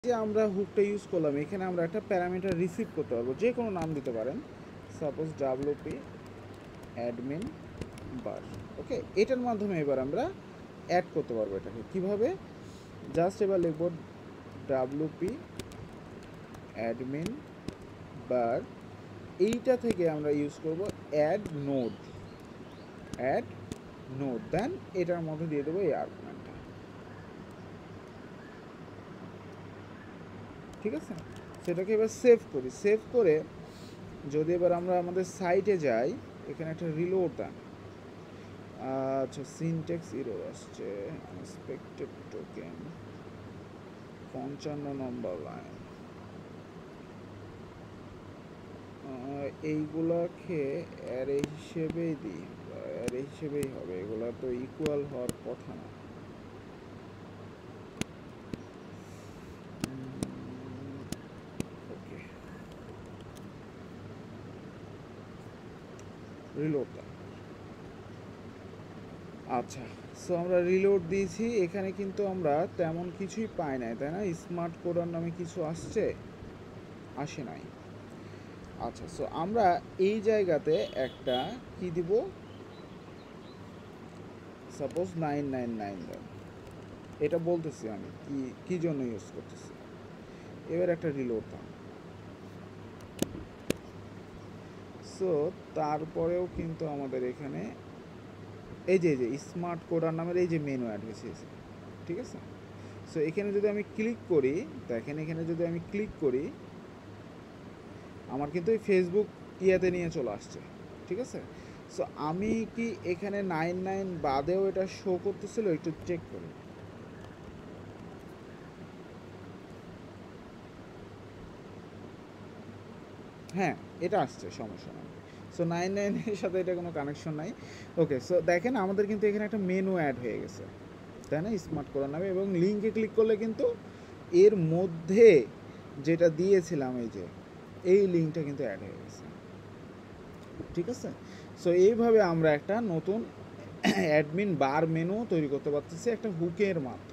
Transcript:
যে আমরা হুকটা ইউজ করলাম, এখানে আমরা একটা প্যারামিটার রিসিভ করতে পারবো, যে কোনো নাম দিতে পারেন, suppose WP admin bar. Okay, এটার মাধ্যমে এবার আমরা অ্যাড করতে পারবো এটাকে কিভাবে। জাস্ট এবার লিখব ডাব্লিউপি অ্যাডমিন বার, এইটা থেকে আমরা ইউজ করব add node, add node, then এটার মধ্যে দিয়ে দেবো এই আর্গুমেন্টটা। ঠিক আছে, সেটাকে এবার সেভ করি। সেভ করে যদি এবার আমরা আমাদের সাইটে যাই, এখানে একটা রিলোড দেন। আচ্ছা, সিনট্যাক্স এরর আসছে, আনএক্সপেক্টেড টোকেন 55 নম্বর লাইন। এইগুলাকে অ্যারে হিসেবেই দিই, অ্যারে হিসেবেই হবে, এগুলা তো ইকুয়াল হওয়ার কথা না। ওকে, রিলোড দেন। আচ্ছা, সো আমরা রিলোড দিয়েছি, এখানে কিন্তু আমরা তেমন কিছুই পাই নাই, তাই না? স্মার্ট কোডার নামে কিছু আসছে, আসে নাই। আচ্ছা, সো আমরা এই জায়গাতে একটা কি দিব, সাপোজ 999 দেন, এটা বলতেছি আমি কি কি জন্য ইউজ করতেছি। এবার একটা রিলোড দাম। সো তারপরেও কিন্তু আমাদের এখানে এই যে স্মার্ট কোডার নামের এই যে মেনু অ্যাড হয়েছে, ঠিক আছে। সো এখানে যদি আমি ক্লিক করি, দেখেন এখানে যদি আমি ক্লিক করি, আমার কিন্তু এই ফেসবুক ইয়াতে নিয়ে চলে আসছে, ঠিক আছে। সো আমি কি এখানে 99 বাদেও এটা শো করতেছিল, একটু চেক করি। হ্যাঁ, এটা আসছে, সমস্যা নেই। সো 99-এর সাথে এটা কোনো কানেকশন নাই। ওকে, সো দেখেন আমাদের কিন্তু এখানে একটা মেনু অ্যাড হয়ে গেছে, তাই না, স্মার্ট করার নামে। এবং লিঙ্কে ক্লিক করলে কিন্তু এর মধ্যে যেটা দিয়েছিলাম, এই যে এই লিঙ্কটা কিন্তু অ্যাড হয়ে গেছে, ঠিক আছে। সো এইভাবে আমরা একটা নতুন অ্যাডমিন বার মেনু তৈরি করতে পারতেছি একটা হুকের মাধ্যমে।